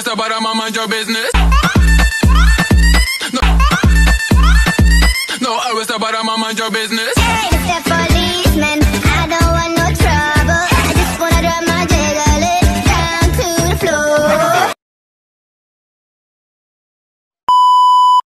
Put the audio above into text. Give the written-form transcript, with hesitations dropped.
was about I'ma mind your business. No, I was about I'ma mind your business.